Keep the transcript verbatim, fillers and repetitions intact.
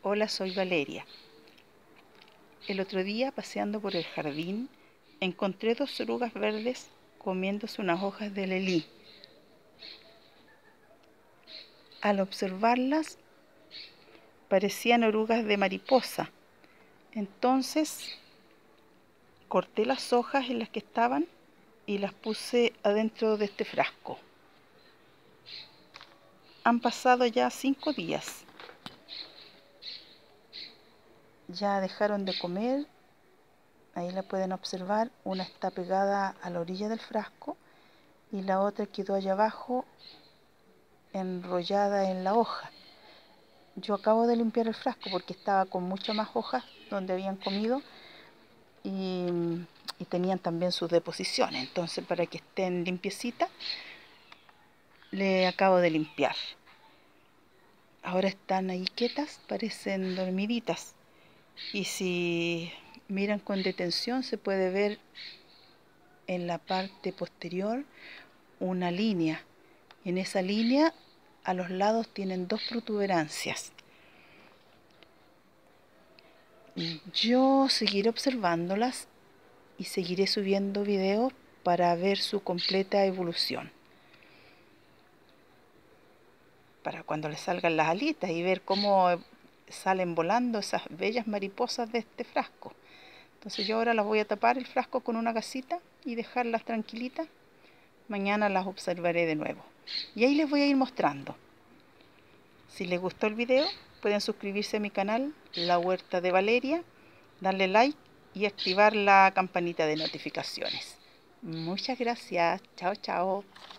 Hola, soy Valeria. El otro día, paseando por el jardín, encontré dos orugas verdes comiéndose unas hojas de lelí. Al observarlas, parecían orugas de mariposa. Entonces, corté las hojas en las que estaban y las puse adentro de este frasco. Han pasado ya cinco días. Ya dejaron de comer. Ahí la pueden observar. Una está pegada a la orilla del frasco y la otra quedó allá abajo enrollada en la hoja. Yo acabo de limpiar el frasco porque estaba con muchas más hojas donde habían comido y, y tenían también sus deposiciones. Entonces, para que estén limpiecitas, le acabo de limpiar. Ahora están ahí quietas, parecen dormiditas. Y si miran con detención, se puede ver en la parte posterior una línea. En esa línea, a los lados tienen dos protuberancias. Yo seguiré observándolas y seguiré subiendo videos para ver su completa evolución. Para cuando les salgan las alitas y ver cómo salen volando esas bellas mariposas de este frasco. Entonces yo ahora las voy a tapar el frasco con una gasita y dejarlas tranquilitas. Mañana las observaré de nuevo. Y ahí les voy a ir mostrando. Si les gustó el video, pueden suscribirse a mi canal, La Huerta de Valeria, darle like y activar la campanita de notificaciones. Muchas gracias. Chao, chao.